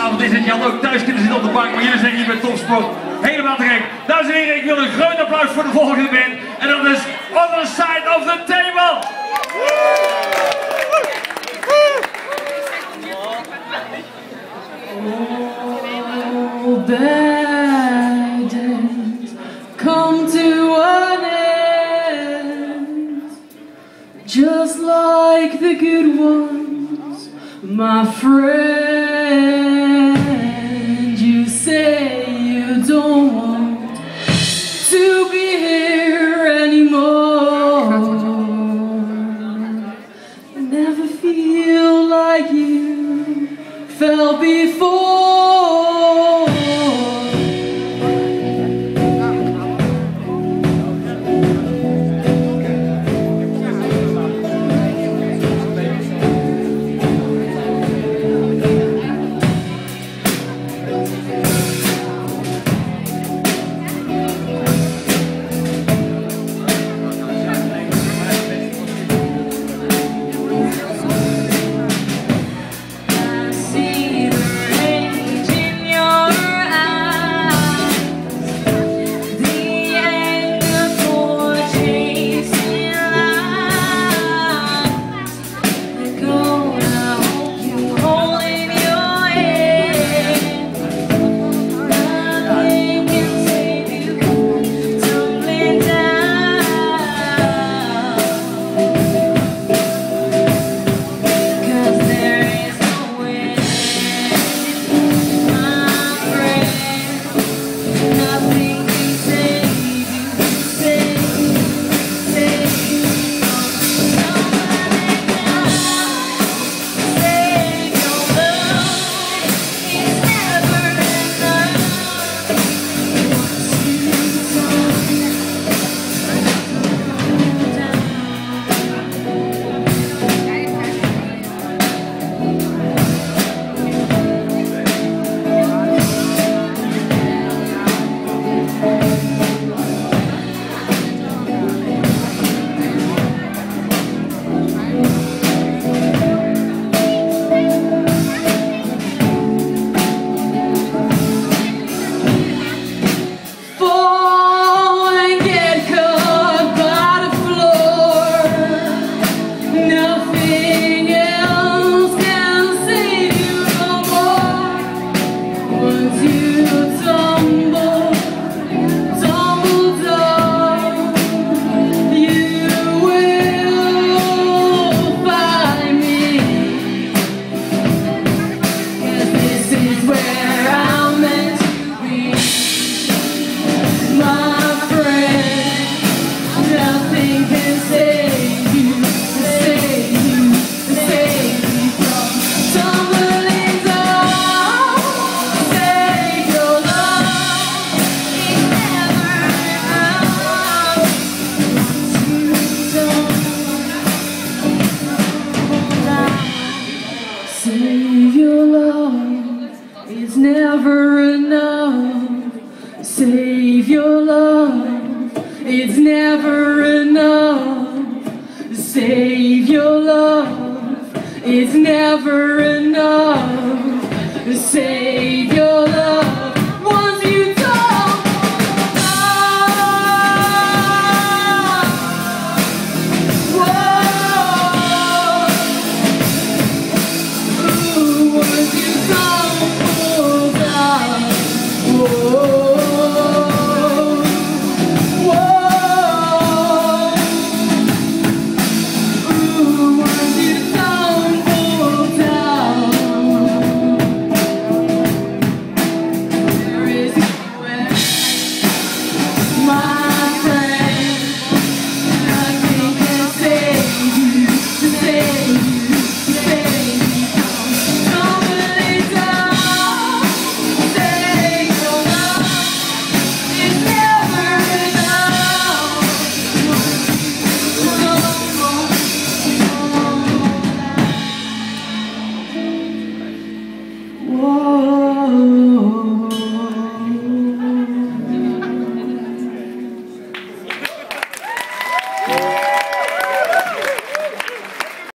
Zondagavond is het. Je had ook thuis kunnen zitten op de bank, maar jullie zijn hier bij Topsport. Helemaal te gek. Dames en heren, ik wil een groot applaus voor de volgende band. En dat is Otherside of the Table. All bad days come to an end, just like the good ones, my friend. You say you don't want to be here anymore, never feel like you felt before. Never enough. Save your love, it's never enough. Save your love, it's never enough. Save your love.